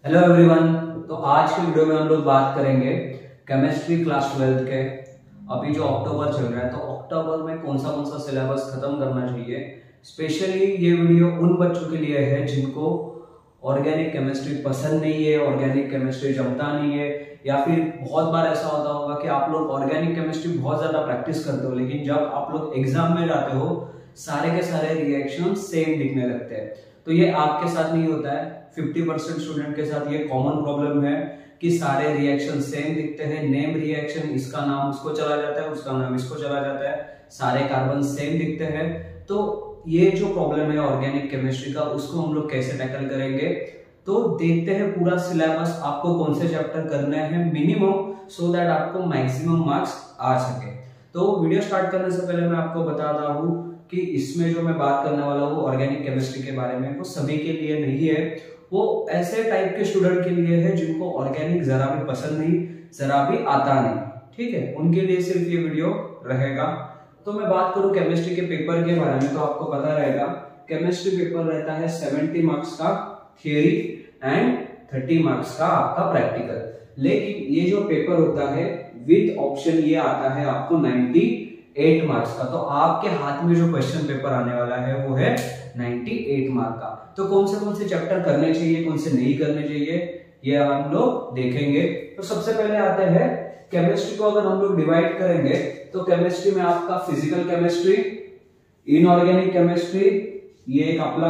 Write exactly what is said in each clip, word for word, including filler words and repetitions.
Hello everyone. तो आज के वीडियो में हम लोग बात करेंगे केमिस्ट्री क्लास ट्वेल्थ के। अभी जो अक्टूबर चल रहा है तो अक्टूबर में कौन सा कौन सा सिलेबस खत्म करना चाहिए। स्पेशली ये वीडियो उन बच्चों के लिए है जिनको ऑर्गेनिक केमिस्ट्री पसंद नहीं है, ऑर्गेनिक केमिस्ट्री जमता नहीं है, या फिर बहुत बार ऐसा होता होगा कि आप लोग ऑर्गेनिक केमिस्ट्री बहुत ज्यादा प्रैक्टिस करते हो, लेकिन जब आप लोग एग्जाम में जाते हो सारे के सारे रिएक्शन सेम दिखने लगते हैं। तो ये आपके साथ नहीं होता है, पचास परसेंट स्टूडेंट के साथ ये कॉमन प्रॉब्लम है कि सारे रिएक्शन सेम दिखते हैं। नेम रिएक्शन, इसका नाम उसको चला जाता है, उसका नाम इसको चला जाता है, सारे कार्बन सेम दिखते हैं। तो ये जो प्रॉब्लम है ऑर्गेनिक केमिस्ट्री का, उसको हम लोग कैसे टैकल करेंगे, तो देखते हैं पूरा सिलेबस आपको कौन से चैप्टर करने हैं मिनिमम, सो दैट आपको मैक्सिमम मार्क्स आ सके। तो वीडियो स्टार्ट करने से पहले मैं आपको बताता हूँ कि इसमें जो मैं बात करने वाला हूँ ऑर्गेनिक केमिस्ट्री के बारे में, वो सभी के लिए नहीं है, वो ऐसे टाइप के स्टूडेंट के लिए है जिनको ऑर्गेनिक जरा भी पसंद नहीं, जरा भी आता नहीं, ठीक है, उनके लिए सिर्फ ये वीडियो रहेगा। तो मैं बात करूं केमिस्ट्री के पेपर के बारे में, तो आपको पता रहेगा केमिस्ट्री पेपर रहता है सत्तर मार्क्स का थियरी एंड तीस मार्क्स का आपका प्रैक्टिकल। लेकिन ये जो पेपर होता है विद ऑप्शन, ये आता है आपको अट्ठानवे मार्क्स का। तो आपके हाथ में जो क्वेश्चन पेपर आने वाला है वो है अट्ठानवे मार्क का। तो कौन से कौन से चैप्टर करने चाहिए, कौन से नहीं करने चाहिए, ये हम लोग देखेंगे। तो सबसे पहले आते हैं केमिस्ट्री को अगर हम लोग डिवाइड करेंगे तो केमिस्ट्री में आपका फिजिकल केमिस्ट्री, इनऑर्गेनिक केमिस्ट्री, ये एक अपना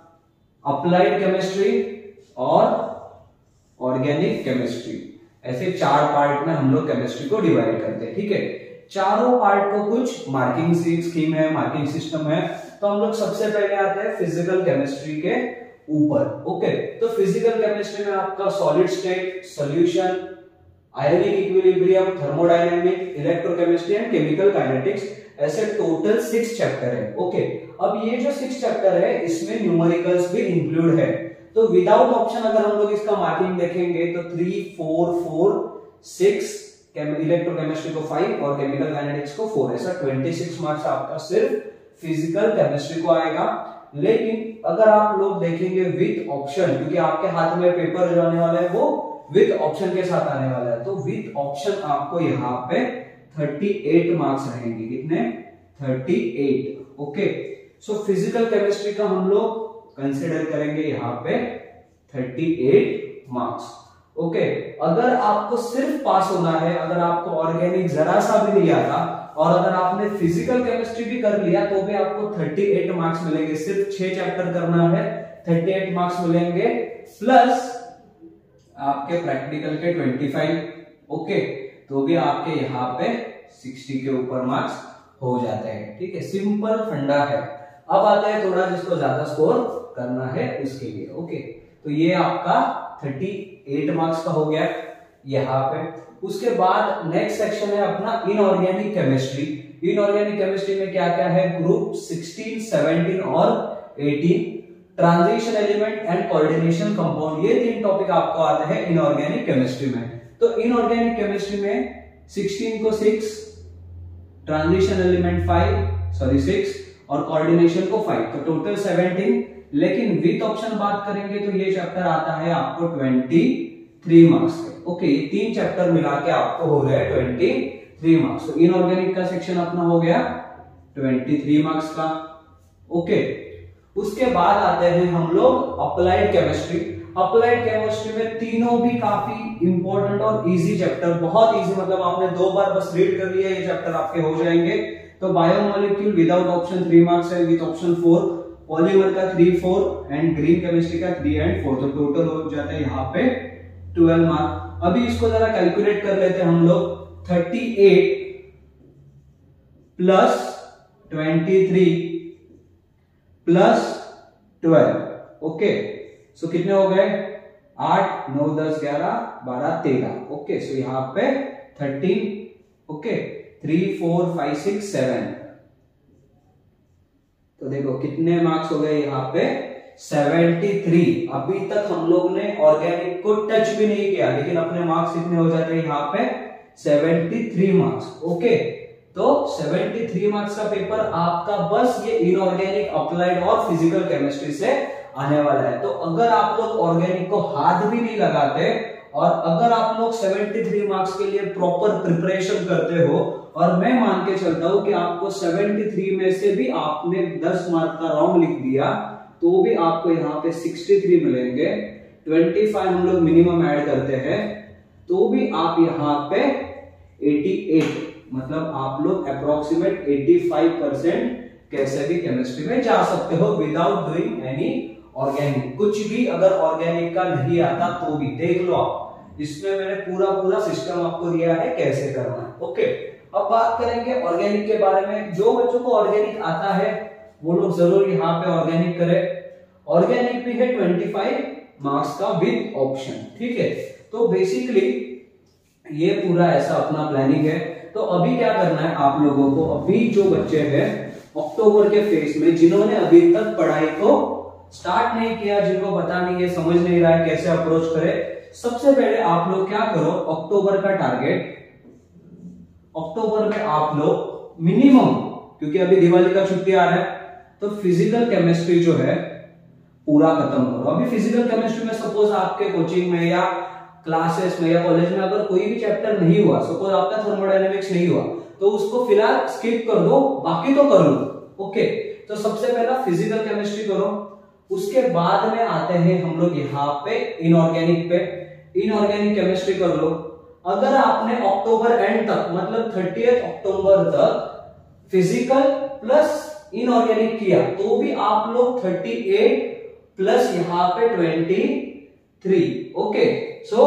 अप्लाइड केमिस्ट्री और ऑर्गेनिक केमिस्ट्री, ऐसे चार पार्ट में हम लोग केमिस्ट्री को डिवाइड करते हैं, ठीक है। चारों पार्ट को कुछ मार्किंग स्कीम है, मार्किंग सिस्टम है। तो हम लोग सबसे पहले आते हैं फिजिकल केमिस्ट्री के ऊपर, ओके। तो फिजिकल केमिस्ट्री में आपका solid state, solution, ionic equilibrium, thermodynamic, electrochemistry and chemical kinetics, ऐसे टोटल सिक्स चैप्टर है, ओके। अब ये जो सिक्स चैप्टर है इसमें न्यूमेरिकल्स भी इंक्लूड है। तो विदाउट ऑप्शन अगर हम लोग इसका मार्किंग देखेंगे तो three four four six, electrochemistry को फाइव और केमिकल काइनेटिक्स को फोर, ऐसा छब्बीस मार्क्स आपका सिर्फ फिजिकल केमिस्ट्री को आएगा। लेकिन अगर आप लोग देखेंगे विद ऑप्शन, क्योंकि आपके हाथ में पेपर जो आने वाला है वो विद ऑप्शन के साथ आने वाला है, तो विद ऑप्शन आपको यहाँ पे अड़तीस मार्क्स रहेंगे। कितने? अड़तीस, ओके। सो फिजिकल केमिस्ट्री का हम लोग कंसिडर करेंगे यहाँ पे अड़तीस मार्क्स, ओके। अगर आपको सिर्फ पास होना है, अगर आपको ऑर्गेनिक जरा सा भी नहीं आता और अगर आपने फिजिकल केमिस्ट्री भी कर लिया तो भी आपको अड़तीस मार्क्स मिलेंगे। सिर्फ छह चैप्टर करना है, अड़तीस मार्क्स मिलेंगे, प्लस आपके प्रैक्टिकल के पच्चीस, ओके, तो भी आपके यहाँ पे साठ के ऊपर मार्क्स हो जाते हैं, ठीक है। सिंपल फंडा है। अब आता है थोड़ा जिसको ज्यादा स्कोर करना है उसके लिए, ओके। तो ये आपका अड़तीस मार्क्स का हो गया यहाँ पे। उसके बाद नेक्स्ट सेक्शन है अपना इनऑर्गेनिक केमिस्ट्री। इनऑर्गेनिक केमिस्ट्री में क्या क्या है? ग्रुप सोलह, सत्रह और अठारह, transition element and coordination compound, ये तीन टॉपिक आपको आते हैं इनऑर्गेनिक केमिस्ट्री में। तो इनऑर्गेनिक केमिस्ट्री में सोलह को six, transition element five, sorry six, और कोऑर्डिनेशन को फाइव, तो टोटल सत्रह। लेकिन विद ऑप्शन बात करेंगे तो ये चैप्टर आता है आपको तेईस मार्क्स के, ओके। ये तीन चैप्टर मिला के आपको हो गया तेईस मार्क्स। तो इनऑर्गेनिक का सेक्शन अपना हो गया तेईस मार्क्स का, ओके। उसके बाद आते हैं हम लोग अप्लाइड केमिस्ट्री। अप्लाइड केमिस्ट्री में तीनों भी काफी इंपॉर्टेंट और इजी चैप्टर, बहुत इजी, मतलब आपने दो बार बस रीड कर लिया ये चैप्टर आपके हो जाएंगे। तो biomolecule without option three marks है, विद ऑप्शन फोर, पॉलीमर का three four and green chemistry का थ्री एंड फोर, तो टोटल हो जाता है यहाँ पे ट्वेल्व मार्क। अभी इसको जरा कैलकुलेट कर लेते हैं हम लोग, अड़तीस प्लस तेईस प्लस ट्वेल्व, ओके। सो कितने हो गए? आठ, नौ, दस, ग्यारह, बारह, तेरह, ओके। सो यहाँ पे thirteen, okay, three four five six seven, तो देखो कितने मार्क्स हो गए यहाँ पे? तिहत्तर। अभी तक हम लोग ने ऑर्गेनिक को टच भी नहीं किया, लेकिन अपने मार्क्स कितने हो जाते हैं यहाँ पे? तिहत्तर मार्क्स, ओके। तो तिहत्तर मार्क्स का पेपर आपका बस ये इनऑर्गेनिक, अप्लाइड और फिजिकल केमिस्ट्री से आने वाला है। तो अगर आप लोग ऑर्गेनिक को हाथ भी नहीं लगाते और अगर आप लोग तिहत्तर मार्क्स के लिए प्रॉपर प्रिपरेशन करते हो और मैं मान के चलता हूं कि आपको तिहत्तर में से भी आपने दस मार्क का राउंड लिख दिया तो भी आपको यहाँ पे तिरसठ मिलेंगे, पच्चीस हम लोग मिनिमम ऐड करते हैं तो भी आप यहाँ पे अठासी, मतलब आप लोग अप्रोक्सीमेट पचासी परसेंट कैसे भी केमिस्ट्री में जा सकते हो विदाउट डूइंग एनी ऑर्गेनिक। कुछ भी अगर ऑर्गेनिक का नहीं आता तो भी देख लो आप, इसमें मैंने पूरा पूरा सिस्टम आपको दिया है कैसे करना है। ओके, अब बात करेंगे ऑर्गेनिक के बारे में। जो बच्चों को ऑर्गेनिक आता है वो लोग जरूर यहाँ पे ऑर्गेनिक करें। ऑर्गेनिक भी है पच्चीस मार्क्स का विद ऑप्शन, ठीक है। तो बेसिकली ये पूरा ऐसा अपना प्लानिंग है। तो अभी क्या करना है आप लोगों को, अभी जो बच्चे हैं अक्टूबर के फेज में जिन्होंने अभी तक पढ़ाई को स्टार्ट नहीं किया, जिनको पता नहीं है, समझ नहीं रहा है कैसे अप्रोच करे, सबसे पहले आप लोग क्या करो, अक्टूबर का टारगेट, अक्टूबर में आप लोग मिनिमम, क्योंकि अभी दिवाली का छुट्टी आ रहा है, तो फिजिकल केमिस्ट्री जो है पूरा खत्म करो। अभी फिजिकल केमिस्ट्री में सपोज आपके कोचिंग में या क्लासेस में या कॉलेज में अगर कोई भी चैप्टर नहीं हुआ, सपोज आपका थर्मोडायनेमिक्स नहीं हुआ, तो उसको फिलहाल स्किप कर दो, बाकी तो कर लो। ओके, तो सबसे पहला फिजिकल केमिस्ट्री करो। उसके बाद में आते हैं हम लोग यहाँ पे इनऑर्गेनिक पे, इनऑर्गेनिक केमिस्ट्री कर लो। अगर आपने अक्टूबर एंड तक, मतलब तीसरे अक्टूबर तक फिजिकल प्लस इनऑर्गेनिक किया तो भी आप लोग अड़तीस प्लस यहाँ पे तेईस। ओके, सो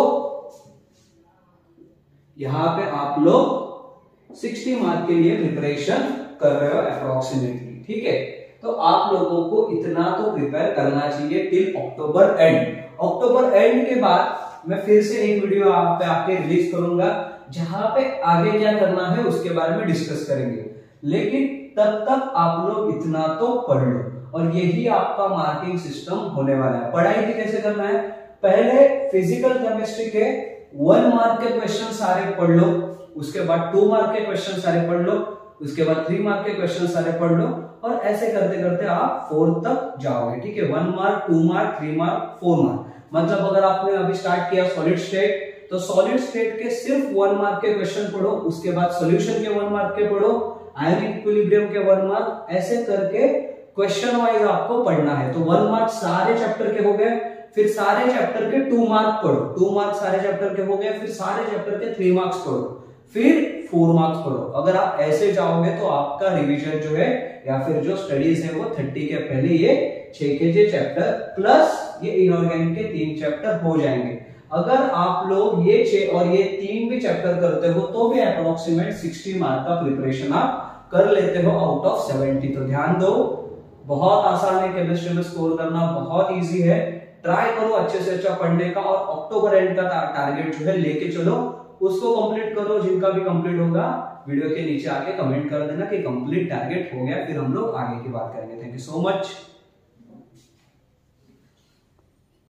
यहां पे आप लोग साठ मार्क के लिए प्रिपरेशन कर रहे हो अप्रोक्सीमेटली, ठीक है। तो आप लोगों को इतना तो प्रिपेयर करना चाहिए till October end. October end के बाद मैं फिर से एक वीडियो आप पे आपके रिलीज करूंगा जहां पे आगे क्या करना है उसके बारे में डिस्कस करेंगे, लेकिन तब तक आप लोग इतना तो पढ़ लो और यही आपका मार्किंग सिस्टम होने वाला है। पढ़ाई भी कैसे करना है, पहले फिजिकल केमिस्ट्री के वन मार्क के क्वेश्चन सारे पढ़ लो, उसके बाद टू मार्क के क्वेश्चन सारे पढ़ लो, उसके बाद थ्री मार्क के क्वेश्चन सारे पढ़ लो और ऐसे करते करते आप फोर तक जाओगे, ठीक है। One mark, two mark, three mark, four mark, मतलब अगर आपने अभी स्टार्ट किया सॉलिड स्टेट तो सॉलिड स्टेट के सिर्फ वन मार्क के क्वेश्चन पढ़ो, उसके बाद सॉल्यूशन के वन मार्क के पढ़ो, आयनिक इक्विलिब्रियम के वन मार्क, ऐसे करके क्वेश्चन वाइज आपको पढ़ना है। तो वन मार्क सारे चैप्टर के हो गए, फिर सारे चैप्टर के टू मार्क पढ़ो, टू मार्क सारे चैप्टर के हो गए, फिर सारे चैप्टर के थ्री मार्क्स पढ़ो, फिर फोर मार्क्स पढ़ो। अगर आप ऐसे जाओगे तो आपका रिवीजन जो है या फिर जो स्टडीज है वो थर्टी के पहले ये छह के जे चैप्टर प्लस ये इनऑर्गेनिक के तीन चैप्टर हो जाएंगे। अगर आप लोग ये छह और ये तीन भी चैप्टर करते हो तो भी अप्रोक्सीमेट साठ मार्क का प्रिपरेशन आप कर लेते हो आउट ऑफ सत्तर। तो ध्यान दो, बहुत आसान है केमिस्ट्री में स्कोर करना, बहुत इजी है। ट्राई करो अच्छे से अच्छा पढ़ने का और अक्टूबर एंड का टारगेट जो है लेके चलो, उसको कंप्लीट करो। जिनका भी कंप्लीट होगा वीडियो के नीचे आके कमेंट कर देना कि कंप्लीट टारगेट हो गया, फिर हम लोग आगे की बात करेंगे। Thank you so much.